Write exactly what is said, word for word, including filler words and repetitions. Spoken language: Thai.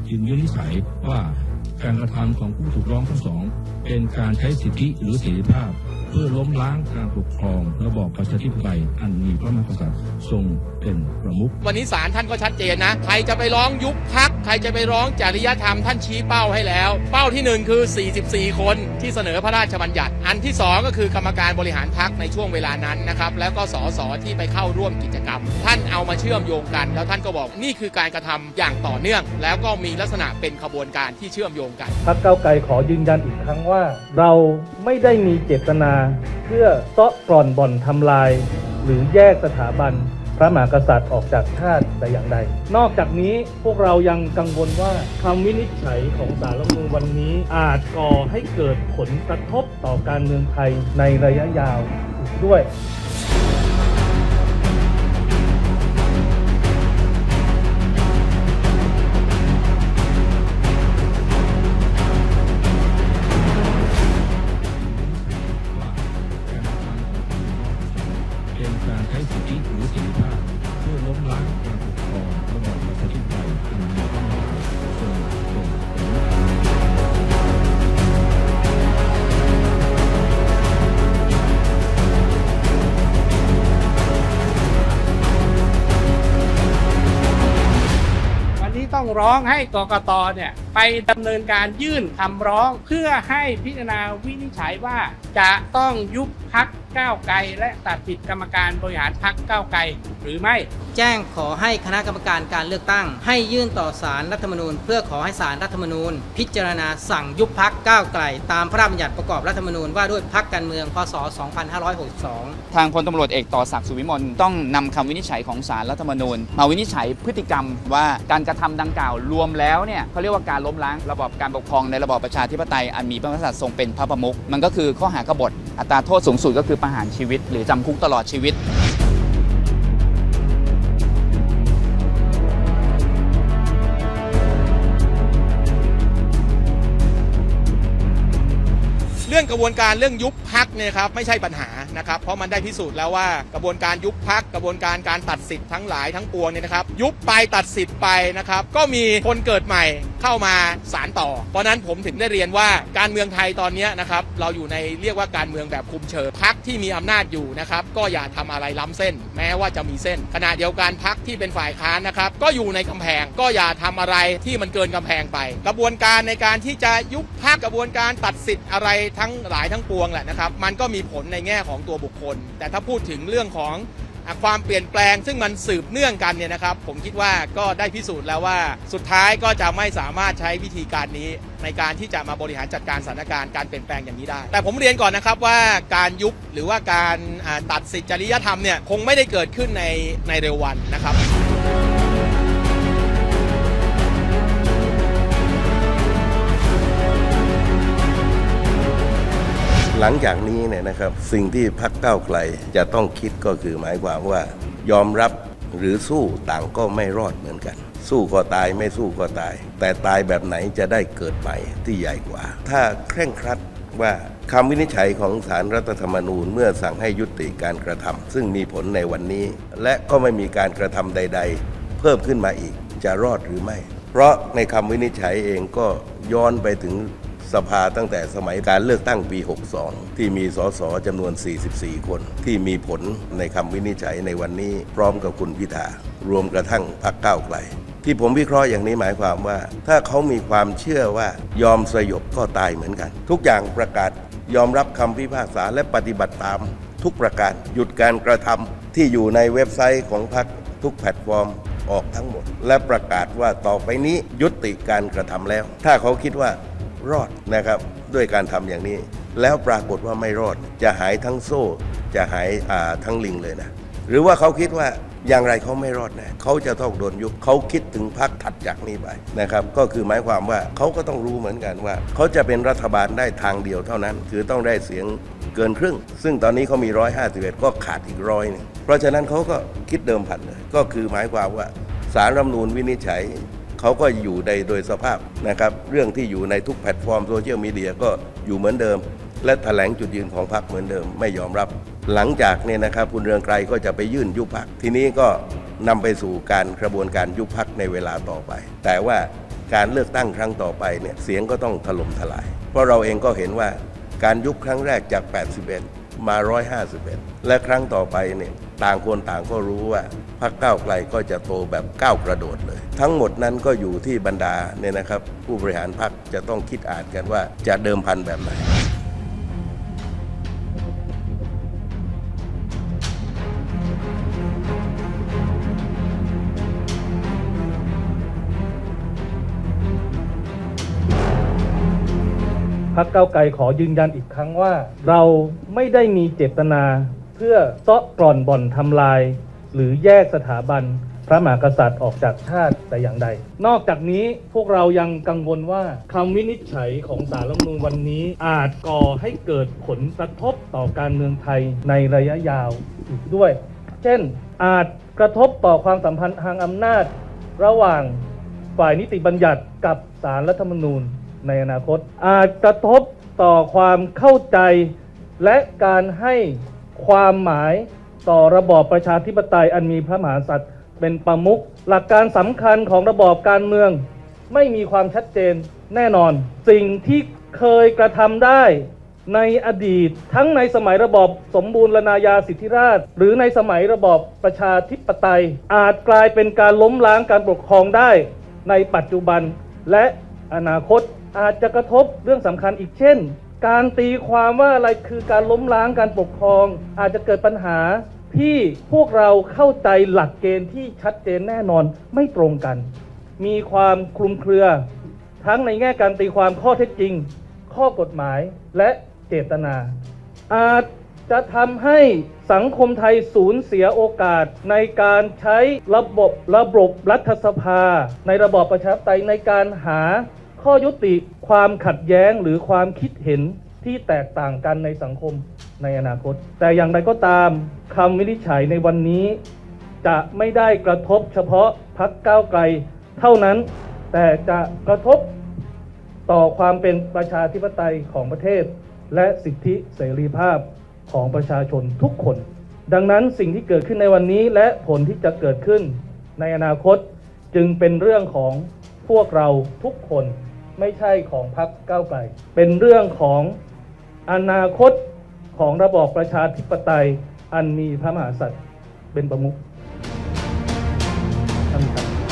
จึงวินิจฉัยว่าการกระทำของผู้ถูกร้องทั้งสองเป็นการใช้สิทธิหรือเสรีภาพเพื่อล้มล้างการปกครองระบอบประชาธิปไตยอันมีพระมหากษัตริย์ทรงเป็นประมุขวันนี้ศาลท่านก็ชัดเจนนะใครจะไปร้องยุบพรรคใครจะไปร้องจริยธรรมท่านชี้เป้าให้แล้วเป้าที่หนึ่งคือสี่สิบสี่คนที่เสนอพระราชบัญญัติอันที่สองก็คือกรรมการบริหารพรรคในช่วงเวลานั้นนะครับแล้วก็สสที่ไปเข้าร่วมกิจกรรมท่านเอามาเชื่อมโยงกันแล้วท่านก็บอกนี่คือการกระทำอย่างต่อเนื่องแล้วก็มีลักษณะเป็นขบวนการที่เชื่อมโยงกันพรรคก้าวไกลขอยืนยันอีกครั้งว่าเราไม่ได้มีเจตนาเพื่อเซาะกร่อนบ่อนทำลายหรือแยกสถาบันพระมหากษัตริย์ออกจากชาติแต่อย่างใดนอกจากนี้พวกเรายังกังวลว่าคำวินิจฉัยของศาลรัฐธรรมนูญวันนี้อาจก่อให้เกิดผลกระทบต่อการเมืองไทยในระยะยาวอีกด้วยเป็นการใช้สิทธิหรือเสรีภาพเพื่อล้มล้างการปกครองระบอบประชาธิปไตยอันมีพระมหากษัตริย์ทรงเป็นประมุขวันนี้ต้องร้องให้กกต.เนี่ยไปดำเนินการยื่นคำร้องเพื่อให้พิจารณาวินิจฉัยว่าจะต้องยุบพรรคก้าวไกลและตัดสิทธิกรรมการบริหารพรรคก้าวไกลหรือไม่แจ้งขอให้คณะกรรมการการเลือกตั้งให้ยื่นต่อศาลรัฐธรรมนูญเพื่อขอให้ศาลรัฐธรรมนูญพิจารณาสั่งยุบพรรคก้าวไกลตามพระราชบัญญัติประกอบรัฐธรรมนูญว่าด้วยพรรคการเมืองพ.ศ. สองพันห้าร้อยหกสิบสองทางพลตำรวจเอกต่อศักดิ์สุวิมลต้องนำคำวินิจฉัยของศาลรัฐธรรมนูญมาวินิจฉัยพฤติกรรมว่าการกระทำดังกล่าวรวมแล้วเนี่ยเขาเรียกว่าการล้มล้างระบอบการปกครองในระบอบประชาธิปไตยอันมีพระมหากษัตริย์ทรงเป็นพระประมุขมันก็คือข้อหากบฏอัตราโทษสูงสุดก็คือประหารชีวิตหรือจำคุกตลอดชีวิตเรื่องกระบวนการเรื่องยุบพรรคเนี่ยครับไม่ใช่ปัญหานะครับเพราะมันได้พิสูจน์แล้วว่ากระบวนการยุบพรรคกระบวนการการตัดสิทธิ์ทั้งหลายทั้งปวงเนี่ยนะครับยุบไปตัดสิทธิ์ไปนะครับก็มีคนเกิดใหม่เข้ามาสานต่อเพราะนั้นผมถึงได้เรียนว่าการเมืองไทยตอนนี้นะครับเราอยู่ในเรียกว่าการเมืองแบบคุมเชิงพรรคที่มีอำนาจอยู่นะครับก็อย่าทำอะไรล้ำเส้นแม้ว่าจะมีเส้นขณะเดียวกันพรรคที่เป็นฝ่ายค้านนะครับก็อยู่ในกำแพงก็อย่าทำอะไรที่มันเกินกำแพงไปกระบวนการในการที่จะยุบพรรคกระบวนการตัดสิทธิ์อะไรทั้งหลายทั้งปวงแหละนะครับมันก็มีผลในแง่ของตัวบุคคลแต่ถ้าพูดถึงเรื่องของความเปลี่ยนแปลงซึ่งมันสืบเนื่องกันเนี่ยนะครับผมคิดว่าก็ได้พิสูจน์แล้วว่าสุดท้ายก็จะไม่สามารถใช้วิธีการนี้ในการที่จะมาบริหารจัดการสถานการณ์การเปลี่ยนแปลงอย่างนี้ได้แต่ผมเรียนก่อนนะครับว่าการยุบหรือว่าการตัดสิทธิจริยธรรมเนี่ยคงไม่ได้เกิดขึ้นในในเร็ววันนะครับหลังจากนี้เนี่ยนะครับสิ่งที่พรรคก้าวไกลจะต้องคิดก็คือหมายความว่ายอมรับหรือสู้ต่างก็ไม่รอดเหมือนกันสู้ก็ตายไม่สู้ก็ตายแต่ตายแบบไหนจะได้เกิดใหม่ที่ใหญ่กว่าถ้าเคร่งครัดว่าคำวินิจฉัยของศาลรัฐธรรมนูญเมื่อสั่งให้ยุติการกระทำซึ่งมีผลในวันนี้และก็ไม่มีการกระทำใดๆเพิ่มขึ้นมาอีกจะรอดหรือไม่เพราะในคำวินิจฉัยเองก็ย้อนไปถึงสภาตั้งแต่สมัยการเลือกตั้งปีหกสองที่มีสสจำนวนสี่สิบสี่คนที่มีผลในคำวินิจฉัยในวันนี้พร้อมกับคุณพิธารวมกระทั่งพรรคก้าวไกลที่ผมวิเคราะห์อย่างนี้หมายความว่าถ้าเขามีความเชื่อว่ายอมสยบก็ตายเหมือนกันทุกอย่างประกาศยอมรับคำพิพากษาและปฏิบัติตามทุกประการหยุดการกระทำที่อยู่ในเว็บไซต์ของพรรคทุกแพลตฟอร์มออกทั้งหมดและประกาศว่าต่อไปนี้ยุติการกระทำแล้วถ้าเขาคิดว่ารอดนะครับด้วยการทำอย่างนี้แล้วปรากฏว่าไม่รอดจะหายทั้งโซ่จะหายอ่าทั้งลิงเลยนะหรือว่าเขาคิดว่าอย่างไรเขาไม่รอดนะเขาจะต้องโดนยุบเขาคิดถึงพรรคถัดจากนี้ไปนะครับก็คือหมายความว่าเขาก็ต้องรู้เหมือนกันว่าเขาจะเป็นรัฐบาลได้ทางเดียวเท่านั้นคือต้องได้เสียงเกินครึ่งซึ่งตอนนี้เขามีหนึ่งร้อยห้าสิบเอ็ดก็ขาดอีกร้อยนึงเพราะฉะนั้นเขาก็คิดเดิมพันเลยก็คือหมายความว่าศาลรัฐธรรมนูญวินิจฉัยเขาก็อยู่ในโดยสภาพนะครับเรื่องที่อยู่ในทุกแพลตฟอร์มโซเชียลมีเดียก็อยู่เหมือนเดิมและแถลงจุดยืนของพรรคเหมือนเดิมไม่ยอมรับหลังจากเนี่ยนะครับคุณเรืองไกรก็จะไปยื่นยุบพรรคทีนี้ก็นำไปสู่การกระบวนการยุบพรรคในเวลาต่อไปแต่ว่าการเลือกตั้งครั้งต่อไปเนี่ยเสียงก็ต้องถล่มทลายเพราะเราเองก็เห็นว่าการยุบครั้งแรกจากแปดสิบเอ็ดมาหนึ่งร้อยห้าสิบเอ็ดและครั้งต่อไปเนี่ยต่างคนต่างก็รู้ว่าพรรคก้าวไกลก็จะโตแบบก้าวกระโดดเลยทั้งหมดนั้นก็อยู่ที่บรรดาเนี่ยนะครับผู้บริหารพรรคจะต้องคิดอ่านกันว่าจะเดิมพันแบบไหนพรรคก้าวไกลขอยืนยันอีกครั้งว่าเราไม่ได้มีเจตนาเพื่อเซาะกร่อนบ่อนทำลายหรือแยกสถาบันพระมหากษัตริย์ออกจากชาติแต่อย่างใดนอกจากนี้พวกเรายังกังวลว่าคำวินิจฉัยของศาลรัฐธรรมนูญวันนี้อาจก่อให้เกิดผลกระทบต่อการเมืองไทยในระยะยาวอีกด้วยเช่นอาจกระทบต่อความสัมพันธ์ทางอำนาจระหว่างฝ่ายนิติบัญญัติกับศาลรัฐธรรมนูญในอนาคตอาจกระทบต่อความเข้าใจและการให้ความหมายต่อระบอบประชาธิปไตยอันมีพระมหากษัตริย์เป็นประมุขหลักการสำคัญของระบอบการเมืองไม่มีความชัดเจนแน่นอนสิ่งที่เคยกระทำได้ในอดีตทั้งในสมัยระบอบสมบูรณาญาสิทธิราชย์หรือในสมัยระบอบประชาธิปไตยอาจกลายเป็นการล้มล้างการปกครองได้ในปัจจุบันและอนาคตอาจจะกระทบเรื่องสำคัญอีกเช่นการตีความว่าอะไรคือการล้มล้างการปกครองอาจจะเกิดปัญหาที่พวกเราเข้าใจหลักเกณฑ์ที่ชัดเจนแน่นอนไม่ตรงกันมีความคลุมเครือทั้งในแง่การตีความข้อเท็จจริงข้อกฎหมายและเจตนาอาจจะทำให้สังคมไทยสูญเสียโอกาสในการใช้ระบบระบบรัฐสภาในระบอบประชาธิปไตยในการหาข้อยุติความขัดแย้งหรือความคิดเห็นที่แตกต่างกันในสังคมในอนาคตแต่อย่างไรก็ตามคำวินิจฉัยในวันนี้จะไม่ได้กระทบเฉพาะพรรคก้าวไกลเท่านั้นแต่จะกระทบต่อความเป็นประชาธิปไตยของประเทศและสิทธิเสรีภาพของประชาชนทุกคนดังนั้นสิ่งที่เกิดขึ้นในวันนี้และผลที่จะเกิดขึ้นในอนาคตจึงเป็นเรื่องของพวกเราทุกคนไม่ใช่ของพรรคก้าวไกลเป็นเรื่องของอนาคตของระบอบประชาธิปไตยอันมีพระมหากษัตริย์เป็นประมุขท่านครับ